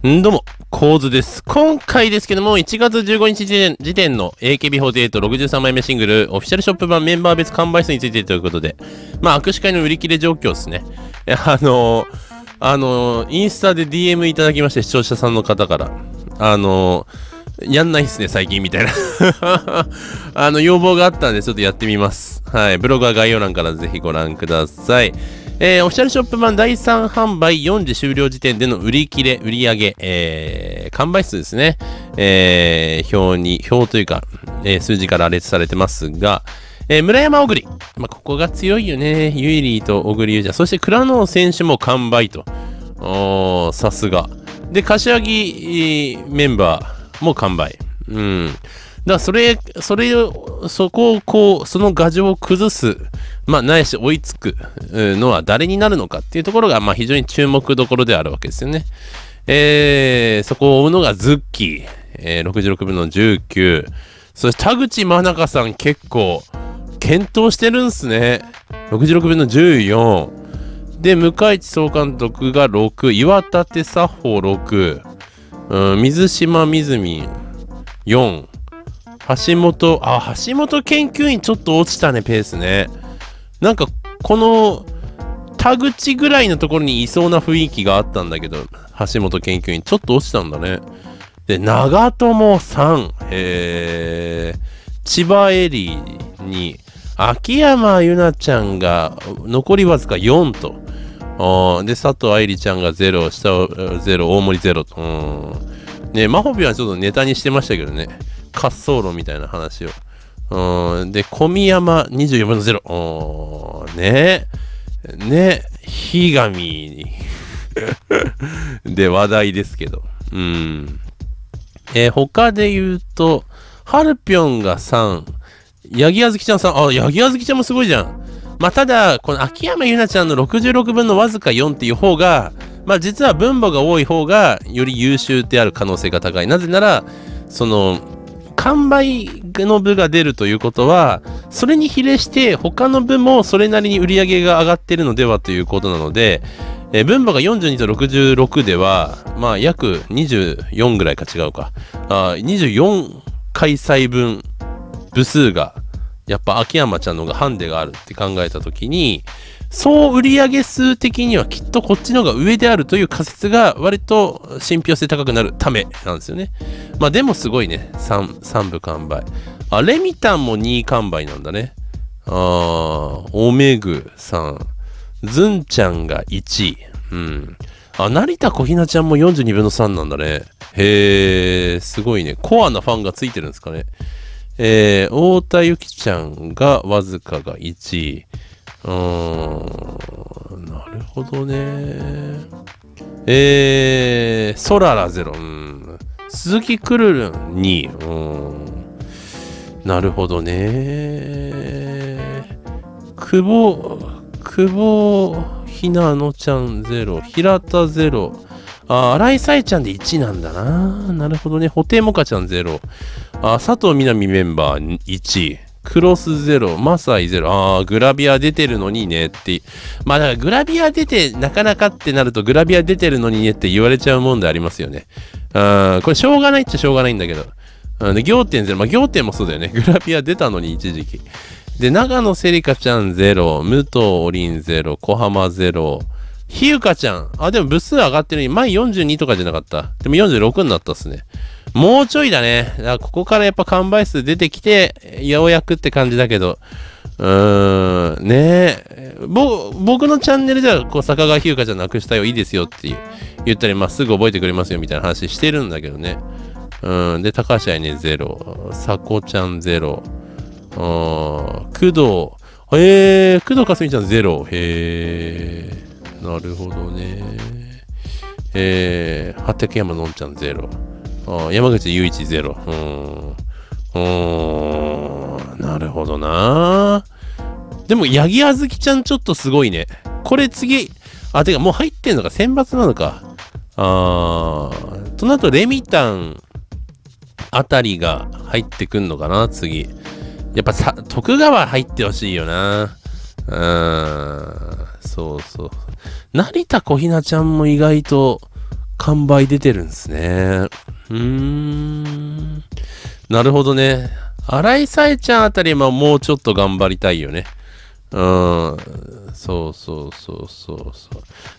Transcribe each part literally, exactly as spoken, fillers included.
んどうも、構図です。今回ですけども、いちがつじゅうごにち時点時点の エーケービーフォーティーエイトろくじゅうさんまいめシングル、オフィシャルショップ版メンバー別完売数についてということで、まあ、握手会の売り切れ状況ですね。あのー、あのー、インスタで ディーエム いただきまして、視聴者さんの方から、あのー、やんないっすね、最近、みたいな。あの、要望があったんで、ちょっとやってみます。はい。ブログは概要欄からぜひご覧ください。えー、オフィシャルショップ版だいさん販売よんじ終了時点での売り切れ、売り上げ、えー、完売数ですね。えー、表に、表というか、えー、数字から羅列されてますが、えー、村山小栗。まあ、ここが強いよね。ユイリーと小栗優ちゃん。そして倉野選手も完売と。おー、さすが。で、柏木メンバーも完売。うん。だからそれ、それを、そこをこう、その牙城を崩す、まあ、ないし追いつくのは誰になるのかっていうところが、まあ、非常に注目どころであるわけですよね。えー、そこを追うのがズッキー、えー、ろくじゅうろくぶんのじゅうきゅう。そして田口真中さん結構、検討してるんすね。ろくじゅうろくぶんのじゅうよん。で、向市総監督がろく、岩立佐穂ろく、うん、水島水見よん、橋本、あ、橋本研究員ちょっと落ちたね、ペースね。なんか、この、田口ぐらいのところにいそうな雰囲気があったんだけど、橋本研究員、ちょっと落ちたんだね。で、長友さん、えー、千葉エリーに、秋山ゆなちゃんが残りわずかよんと。で、佐藤愛理ちゃんがゼロ、下をゼロ、大森ゼロと。うんね、マホビはちょっとネタにしてましたけどね。滑走路みたいな話を。うん、で、小宮山にじゅうよんぶんのゼロ。ねえ。ねえ。ひがみで話題ですけど。うん。えー、他で言うと、ハルピョンがさん、ヤギあずきちゃんさん、あ、ヤギあずきちゃんもすごいじゃん。まあ、ただ、この秋山ゆなちゃんのろくじゅうろくぶんのわずかよんっていう方が、まあ、実は分母が多い方が、より優秀である可能性が高い。なぜなら、その、完売の部が出るということは、それに比例して他の部もそれなりに売り上げが上がっているのではということなので、えー、分母がよんじゅうにとろくじゅうろくでは、まあ約にじゅうよんぐらいか違うか。あにじゅうよん開催分部数が、やっぱ秋山ちゃんの方がハンデがあるって考えたときに、総売上数的にはきっとこっちの方が上であるという仮説が割と信憑性高くなるためなんですよね。まあでもすごいね。3、さん部完売。あ、レミタンもにい完売なんだね。あー、オメグさん。ズンちゃんがいちい。うん。あ、成田小ひなちゃんもよんじゅうにぶんのさんなんだね。へー、すごいね。コアなファンがついてるんですかね。えー、太田ゆきちゃんがわずかがいちい。うーん、なるほどね。えー、ソララゼロ。うん。鈴木くるるんにい。うん。なるほどね。久保、久保ひなのちゃんゼロ。平田ゼロ。あ、新井さえちゃんでいちなんだな。なるほどね。ホテモカちゃんゼロ。あ、佐藤みなみメンバーいちい。クロスゼロ、マサイゼロ。ああ、グラビア出てるのにねって。まあだからグラビア出てなかなかってなるとグラビア出てるのにねって言われちゃうもんでありますよね。あー、これしょうがないっちゃしょうがないんだけど。あで、仰天ゼロ。まあ仰天もそうだよね。グラビア出たのに一時期。で、長野セリカちゃんゼロ、武藤おりんゼロ、小浜ゼロ、ひゆかちゃん。あ、でも部数上がってるのに前よんじゅうにとかじゃなかった。でもよんじゅうろくになったっすね。もうちょいだね。だからここからやっぱ完売数出てきて、ようやくって感じだけど、うーん、ねえ。ぼ、僕のチャンネルでは、こう、坂川ひゆかちゃんなくしたよ、いいですよって言ったり、まあ、すぐ覚えてくれますよみたいな話してるんだけどね。うん、で、高橋愛ね、ゼロ。さこちゃんゼロ。うん、工藤、へえ、工藤かすみちゃんゼロ。へえ、なるほどね。えー、八竹山のんちゃんゼロ。あ、山口雄一ゼロ。うーん。うーん。なるほどな。でも、八木あずきちゃんちょっとすごいね。これ次、あ、てかもう入ってんのか、選抜なのか。あー。となると、レミタンあたりが入ってくんのかな、次。やっぱさ、徳川入ってほしいよな。うーん。そうそう。成田小ひなちゃんも意外と、 完売出てるんですね。うーん。なるほどね。新井さえちゃんあたりはもうちょっと頑張りたいよね。うん。そうそうそうそうそう。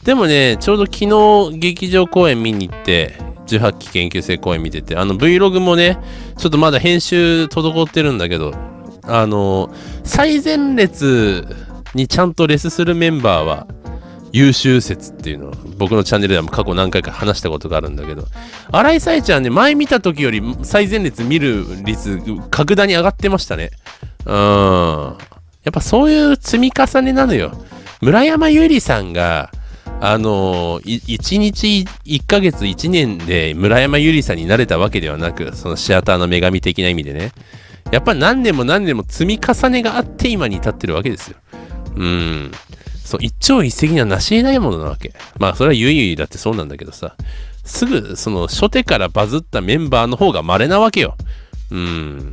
でもね、ちょうど昨日劇場公演見に行って、じゅうはちき研究生公演見てて、あの Vlog もね、ちょっとまだ編集滞ってるんだけど、あの、最前列にちゃんとレスするメンバーは優秀説っていうのを僕のチャンネルでも過去何回か話したことがあるんだけど、新井さえちゃんね、前見た時より最前列見る率格段に上がってましたね。うん。やっぱそういう積み重ねなのよ。村山優里さんが、あのー、いちにちいっかげついちねんで村山優里さんになれたわけではなく、そのシアターの女神的な意味でね。やっぱ何年も何年も積み重ねがあって今に至ってるわけですよ。うん。そう、一朝一夕にはなし得ないものなわけ。まあそれはゆいゆいだってそうなんだけどさ。すぐその初手からバズったメンバーの方が稀なわけよ。うん。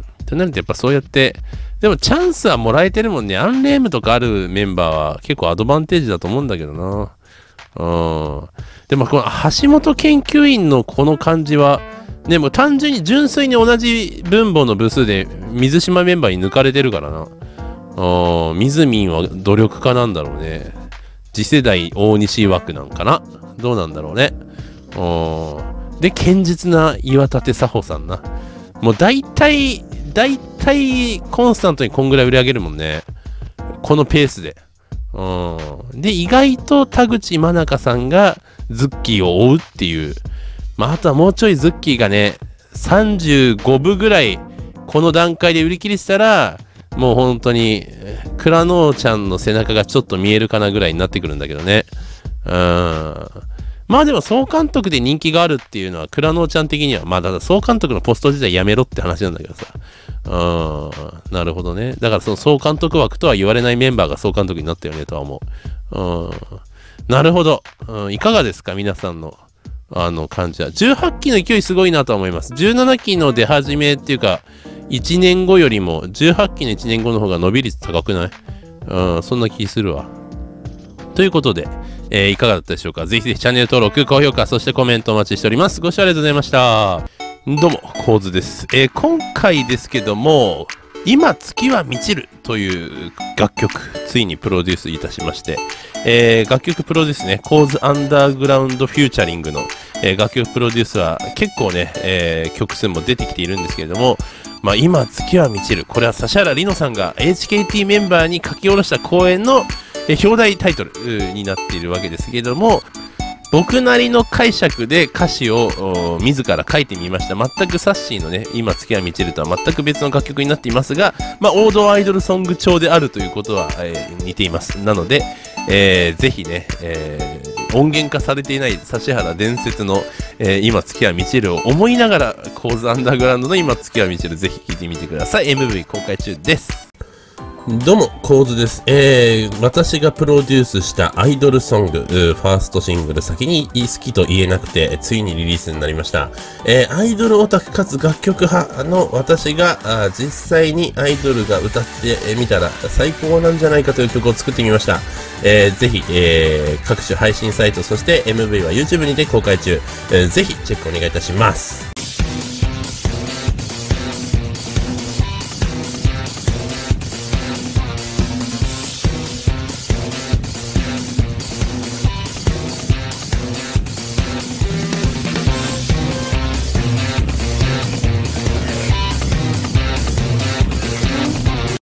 となるとやっぱそうやって、でもチャンスはもらえてるもんね。アンレームとかあるメンバーは結構アドバンテージだと思うんだけどな。うん。でもこの橋本研究員のこの感じは、でも単純に純粋に同じ分母の部数で水島メンバーに抜かれてるからな。ああ、みずみんは努力家なんだろうね。次世代大西枠なんかな。どうなんだろうね。あで、堅実な岩立佐穂さんな。もう大体、大体コンスタントにこんぐらい売り上げるもんね。このペースで。うん。で、意外と田口真中さんがズッキーを追うっていう。まあ、あとはもうちょいズッキーがね、さんじゅうごぶぐらい、この段階で売り切れてたら、もう本当に、倉野ちゃんの背中がちょっと見えるかなぐらいになってくるんだけどね。うん。まあでも総監督で人気があるっていうのは、倉野ちゃん的には、まあだから総監督のポスト時代やめろって話なんだけどさ。うん。なるほどね。だからその総監督枠とは言われないメンバーが総監督になったよねとは思う。うん。なるほど。うん、いかがですか皆さんの。あの感じは。じゅうはちきの勢いすごいなとは思います。じゅうななきの出始めっていうか、いちねんごよりもじゅうはちきのいちねんごの方が伸び率高くない？うん、そんな気するわ。ということで、えー、いかがだったでしょうか？ぜひぜひチャンネル登録、高評価、そしてコメントお待ちしております。ご視聴ありがとうございました。どうも、コウズです。えー、今回ですけども、今月は満ちるという楽曲、ついにプロデュースいたしまして、えー、楽曲プロデュースね、コーズアンダーグラウンドフューチャリングの、えー、楽曲プロデュースは結構ね、えー、曲数も出てきているんですけれども、まあ今月は満ちる。これは指原莉乃さんが エイチケーティー メンバーに書き下ろした公演の、えー、表題タイトルになっているわけですけれども、僕なりの解釈で歌詞を自ら書いてみました。全くサッシーのね、今月は満ちるとは全く別の楽曲になっていますが、まあ王道アイドルソング調であるということは、えー、似ています。なので、えー、ぜひね、えー、音源化されていない指原伝説の、えー、今月は満ちるを思いながら、コーズアンダーグラウンドの今月は満ちる、ぜひ聴いてみてください。エムブイ 公開中です。どうも、コウズです。えー、私がプロデュースしたアイドルソング、ファーストシングル、先に好きと言えなくて、ついにリリースになりました。えー、アイドルオタクかつ楽曲派の私が、あ実際にアイドルが歌ってみたら最高なんじゃないかという曲を作ってみました。えー、ぜひ、えー、各種配信サイト、そして エムブイ は YouTube にて公開中。えー、ぜひチェックお願いいたします。